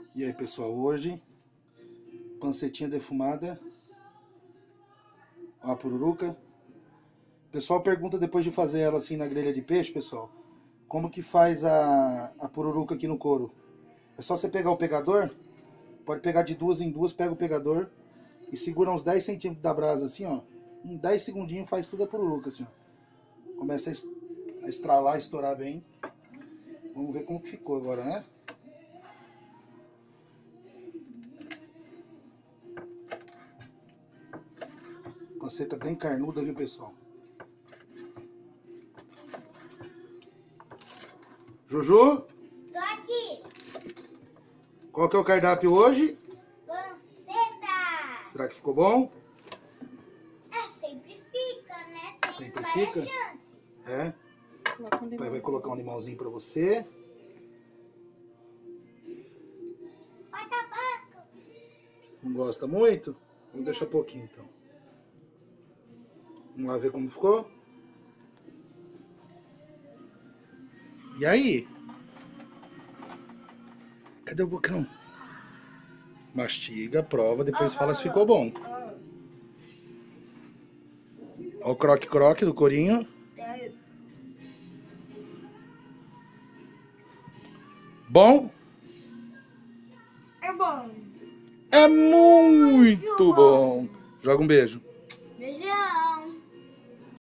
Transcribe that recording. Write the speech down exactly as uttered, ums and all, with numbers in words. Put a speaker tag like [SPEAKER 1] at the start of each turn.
[SPEAKER 1] E aí, pessoal, hoje pancetinha defumada, ó a pururuca. O pessoal pergunta depois de fazer ela assim na grelha de peixe, pessoal, como que faz a, a pururuca aqui no couro. É só você pegar o pegador, pode pegar de duas em duas, pega o pegador e segura uns dez centímetros da brasa assim, ó. Em dez segundinhos faz tudo a pururuca assim, ó. Começa a estralar, estourar bem. Vamos ver como que ficou agora, né? Panceta bem carnuda, viu, pessoal? Juju?
[SPEAKER 2] Tô aqui.
[SPEAKER 1] Qual que é o cardápio hoje?
[SPEAKER 2] Panceta.
[SPEAKER 1] Será que ficou bom?
[SPEAKER 2] É, sempre fica, né? Tem
[SPEAKER 1] Sempre
[SPEAKER 2] várias
[SPEAKER 1] fica?
[SPEAKER 2] chances.
[SPEAKER 1] É.
[SPEAKER 3] Coloca um
[SPEAKER 1] O pai vai
[SPEAKER 3] limãozinho.
[SPEAKER 1] colocar um limãozinho pra você.
[SPEAKER 2] Vai tabaco.
[SPEAKER 1] Não gosta muito? Vamos deixar pouquinho então. Vamos lá ver como ficou. E aí? Cadê o bocão? Mastiga, prova, depois fala se ficou bom. Olha o croque-croque do corinho. Bom?
[SPEAKER 2] É bom.
[SPEAKER 1] É muito bom. Joga um beijo.